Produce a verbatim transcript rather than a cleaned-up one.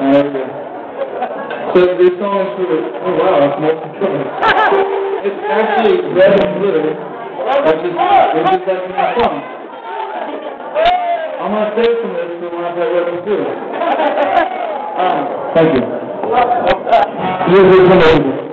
So this song is for the, oh wow, it's multi-choice. It's actually red and blue. That's just, it's just like my song. I'm going to save from this for when I play red and blue. Um, thank you. You're amazing.